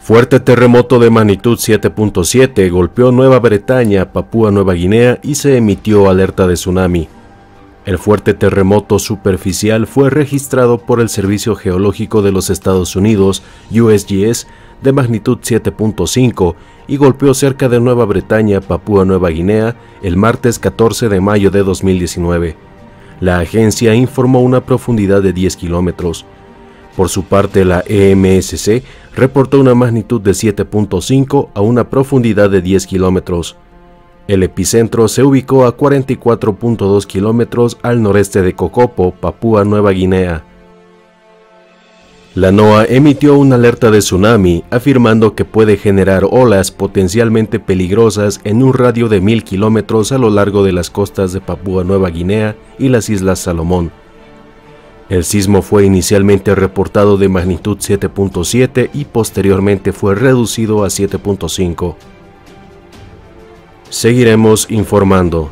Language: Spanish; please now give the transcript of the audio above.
Fuerte terremoto de magnitud 7.7 golpeó Nueva Bretaña, Papúa Nueva Guinea y se emitió alerta de tsunami. El fuerte terremoto superficial fue registrado por el Servicio Geológico de los Estados Unidos, USGS, de magnitud 7.5 y golpeó cerca de Nueva Bretaña, Papúa Nueva Guinea, el martes 14 de mayo de 2019. La agencia informó una profundidad de 10 kilómetros. Por su parte, la EMSC reportó una magnitud de 7.5 a una profundidad de 10 kilómetros. El epicentro se ubicó a 44.2 kilómetros al noreste de Kokopo, Papúa Nueva Guinea. La NOAA emitió una alerta de tsunami, afirmando que puede generar olas potencialmente peligrosas en un radio de 1000 kilómetros a lo largo de las costas de Papúa Nueva Guinea y las Islas Salomón. El sismo fue inicialmente reportado de magnitud 7.7 y posteriormente fue reducido a 7.5. Seguiremos informando.